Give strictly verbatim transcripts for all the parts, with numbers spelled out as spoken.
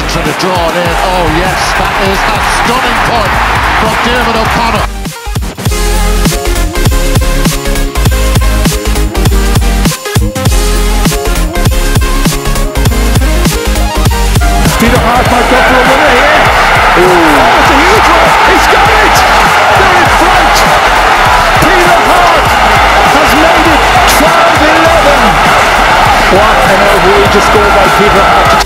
trying to draw it in. Oh yes, that is a stunning punt from David O'Connor. Peter Hart might go for a winner here. Oh, it's a huge one. He's got it. They're in front. Peter Hart has made it twelve eleven. What an outrageous goal by Peter Hart.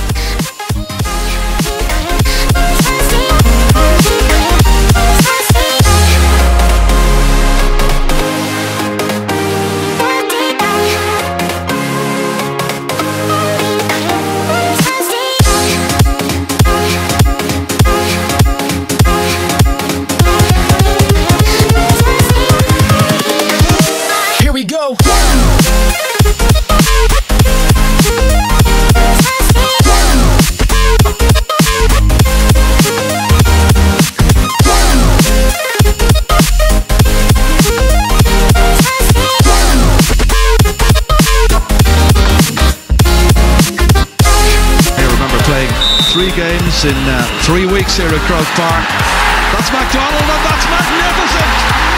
Three games in uh, three weeks here at Croke Park. That's McDonald and that's magnificent!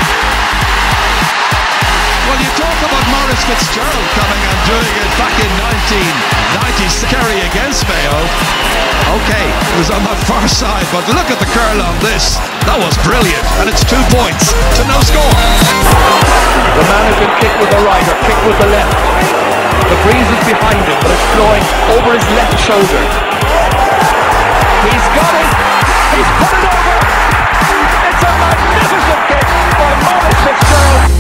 Well, you talk about Maurice Fitzgerald coming and doing it back in nineteen ninety, Kerry against Mayo. Okay, it was on that far side, but look at the curl on this. That was brilliant, and it's two points to no score. The man who can kick with the right or kick with the left. The breeze is behind him, but it's flowing over his left shoulder. He's got it! He's put it over! It's a magnificent kick by Maurice Fitzgerald!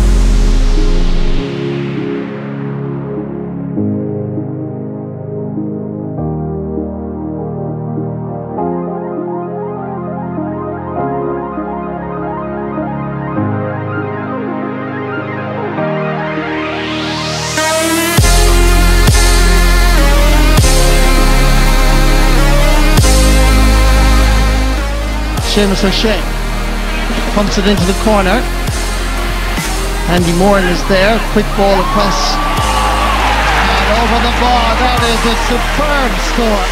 Seamus O'Shea pumps it into the corner. Andy Moran is there, quick ball across and over the bar. That is a superb score.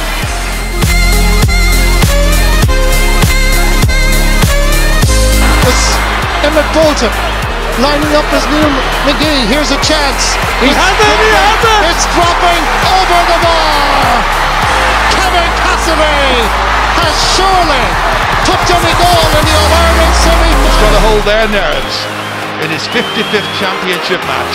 It's Emmett Bolton lining up as Neil McGee. Here's a chance. He has it, he has it! It's dropping over the bar. Kevin Cassidy has surely tucked in a goal in the All-Ireland semi-final. He's got to hold their nerves in his fifty-fifth championship match.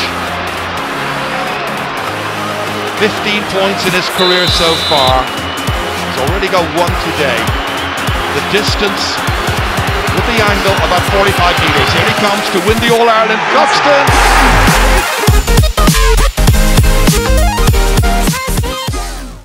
fifteen points in his career so far. He's already got one today. The distance with the angle about forty-five metres. Here he comes to win the All-Ireland. Guxton!